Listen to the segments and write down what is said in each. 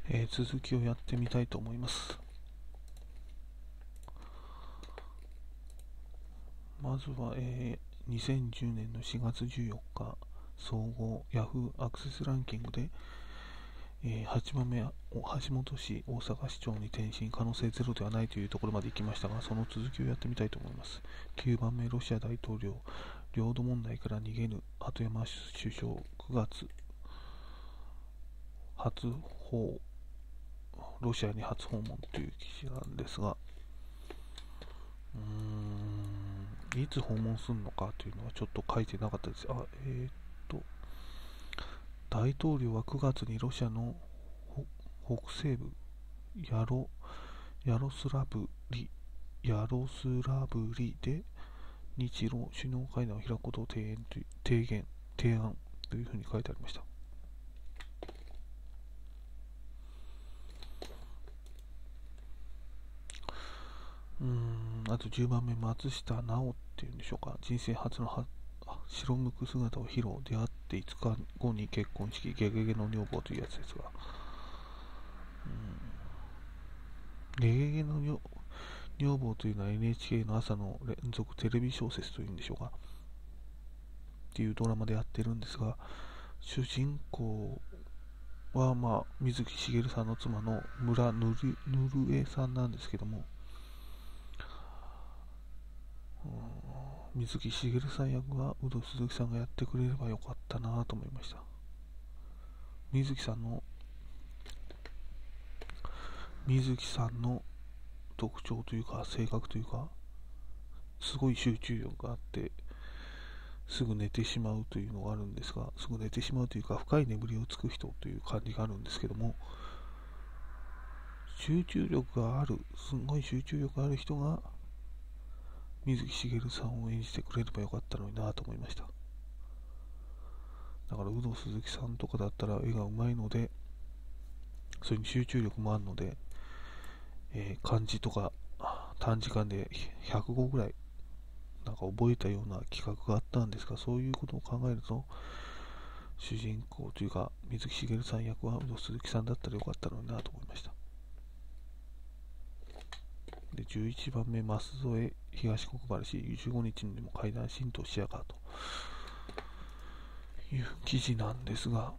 続きをやってみたいと思います。まずは、2010年の4月14日、総合 Yahoo アクセスランキングで、8番目は橋本氏、大阪市長に転身可能性ゼロではないというところまで行きましたが、その続きをやってみたいと思います。9番目、ロシア大統領、領土問題から逃げぬ鳩山首相、9月初訪、ロシアに初訪問という記事なんですが、いつ訪問するのかというのはちょっと書いてなかったです。大統領は9月にロシアの北西部ヤロスラブリで日露首脳会談を開くことを提案というふうに書いてありました。あと10番目、松下奈緒っていうんでしょうか、人生初の白むく姿を披露、出会って5日後に結婚式、ゲゲゲの女房というやつですが、ゲゲゲの女房というのは NHK の朝の連続テレビ小説というんでしょうか、っていうドラマでやってるんですが、主人公は、水木しげるさんの妻の村ぬるえさんなんですけども、水木しげるさん役は有働鈴木さんがやってくれればよかったなと思いました。水木さんの特徴というか性格というか、すごい集中力があってすぐ寝てしまうというのがあるんですが、すぐ寝てしまうというか深い眠りをつく人という感じがあるんですけども、すごい集中力がある人が水木しげるさんを演じてくれればよかったのになと思いました。だから有働鈴木さんとかだったら絵がうまいので、それに集中力もあるので、漢字とか短時間で100語ぐらいなんか覚えたような企画があったんですが、そういうことを考えると主人公というか水木しげるさん役は有働鈴木さんだったらよかったのになと思いました。で11番目、舛添東国原氏、15日にでも会談浸透しやがという記事なんですが、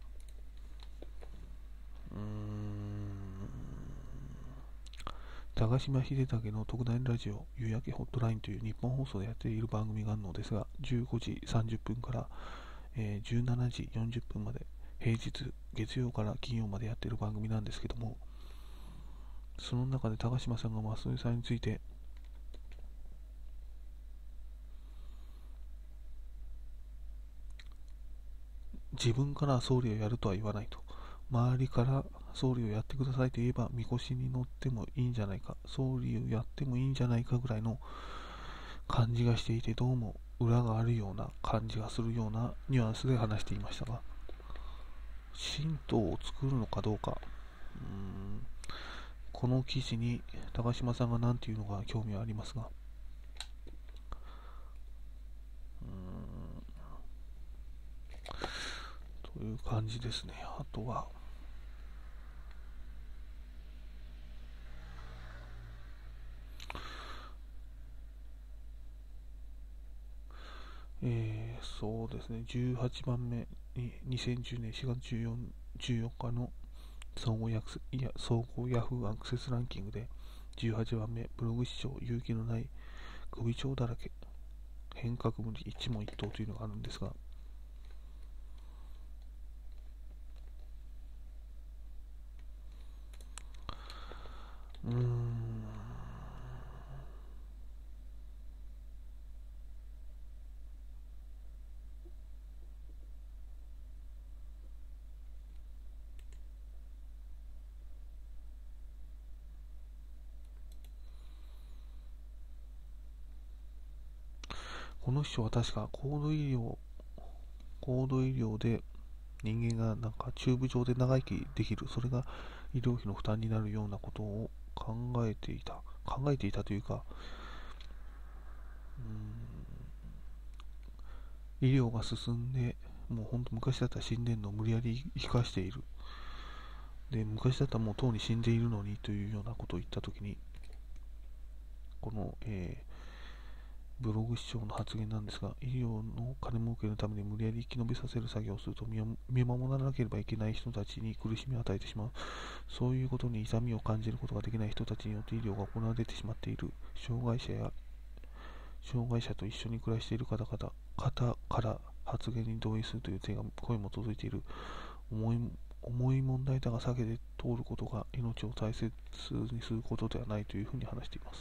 高島秀武の特大ラジオ夕焼けホットラインという日本放送でやっている番組があるのですが、15時30分から、17時40分まで、平日月曜から金曜までやっている番組なんですけども、その中で高島さんが舛添さんについて、自分から総理をやるとは言わないと、周りから総理をやってくださいと言えばみこしに乗ってもいいんじゃないか、総理をやってもいいんじゃないかぐらいの感じがしていて、どうも裏があるような感じがするようなニュアンスで話していましたが、神道を作るのかどうか、この記事に高島さんが何て言うのか興味はありますが、という感じですね。あとはそうですね、18番目に2010年4月14日の総合ヤフーアクセスランキングで18番目、ブログ視聴勇気のない首長だらけ変革無理一問一答というのがあるんですが、この人は確か高度医療で人間がなんかチューブ状で長生きできる、それが医療費の負担になるようなことを考えていたというか、医療が進んで、もう本当昔だったら死んでんのを無理やり生かしている、 で、昔だったらもうとうに死んでいるのにというようなことを言ったときに、この、ブログ市長の発言なんですが、医療の金儲けのために無理やり生き延びさせる作業をすると見守らなければいけない人たちに苦しみを与えてしまう。そういうことに痛みを感じることができない人たちによって医療が行われてしまっている。障害者と一緒に暮らしている方から発言に同意するという声も届いている。重い問題だが避けて通ることが命を大切にすることではないというふうに話しています。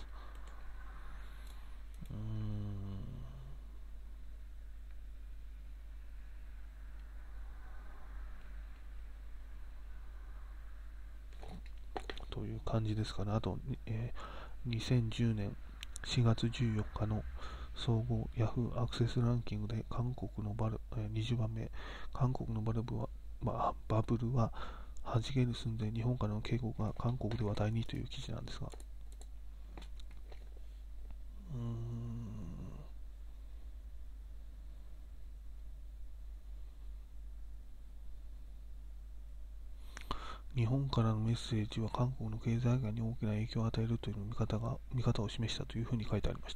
という感じですかね。あと、2010年4月14日の総合ヤフーアクセスランキングで20番目、韓国のバブルは弾ける寸前、日本からの警告が韓国で話題にという記事なんですが、日本からのメッセージは韓国の経済界に大きな影響を与えるという見方を示したというふうに書いてありました。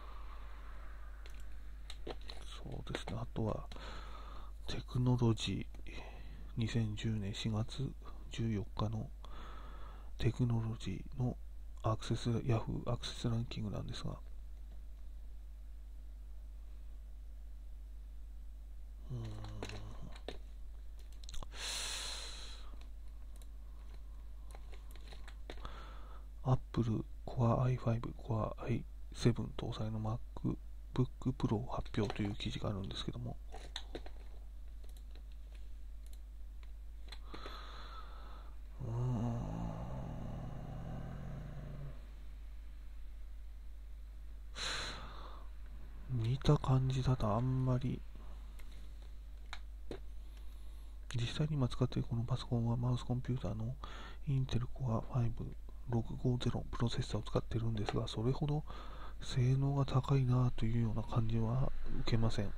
そうですね。あとはテクノロジー、2010年4月14日のテクノロジーのヤフーアクセスランキングなんですが、Apple Core i5、Core i7 搭載の MacBook Pro 発表という記事があるんですけども、見た感じだとあんまり、実際に今使っているこのパソコンはマウスコンピューターのインテル Core i5-650 プロセッサーを使っているんですが、それほど性能が高いなというような感じは受けません。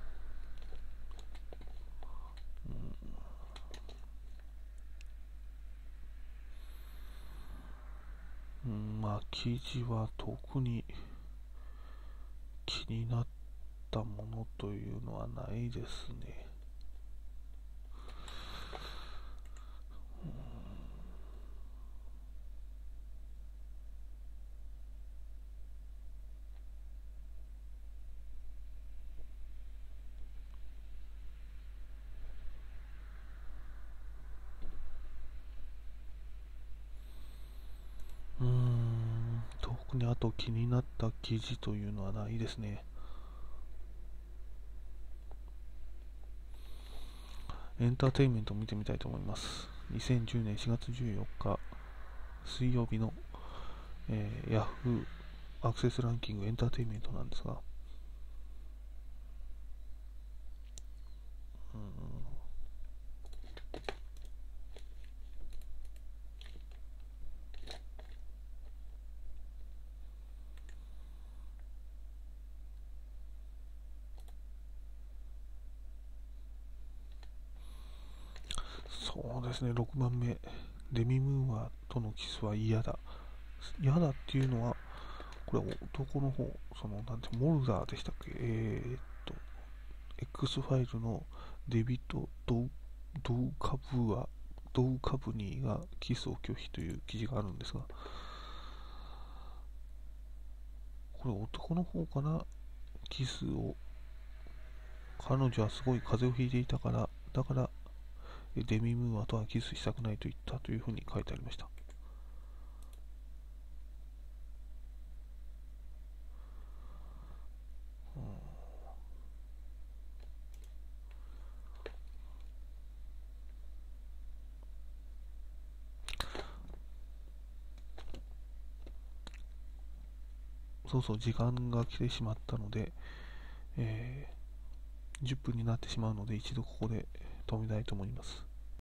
記事は特に気になったものというのはないですね。特にあと気になった記事というのはないですね。エンターテインメントを見てみたいと思います。2010年4月14日水曜日の、ヤフーアクセスランキングエンターテインメントなんですが、そうですね、6番目、デミ・ムーアとのキスは嫌だ。嫌だっていうのは、これ男の方、モルダーでしたっけX ファイルのデビッド・ドウカブニーがキスを拒否という記事があるんですが、これ男の方かな。キスを、彼女はすごい風邪をひいていたから、だからデミ・ムーアとはキスしたくないと言ったというふうに書いてありました。そうそう、時間が来てしまったので、10分になってしまうので、一度ここで止めたいと思います。